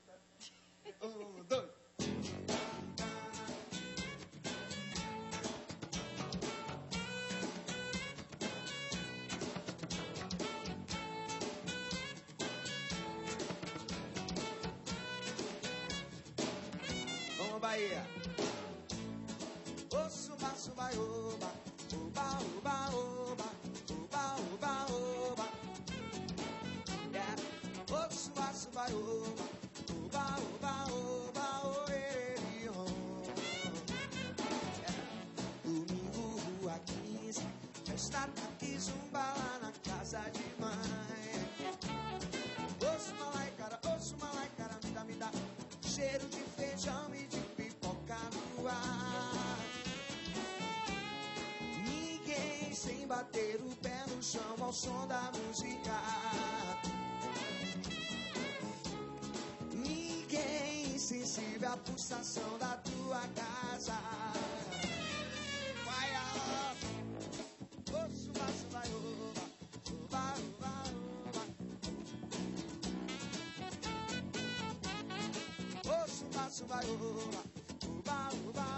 Um, dois. Vamos, Bahia. Ô, suba, suba, oba, oba, oba, oba, oba, oba, oba. Yeah. Ô, suba, suba, oba, oba, oba, oba, oê, yeah. Domingo, rua 15, festa aqui, zumba lá na casa de mãe. Ô, malai, cara, me dá cheiro de feijão e de pipoca no ar. Ninguém sem bater o pé no chão ao som da música. Ninguém insensível à pulsação da tua casa. Vai, ó, suba, suba, oba, oba, oba, oba. Ô, suba, suba, oba, oba, oba,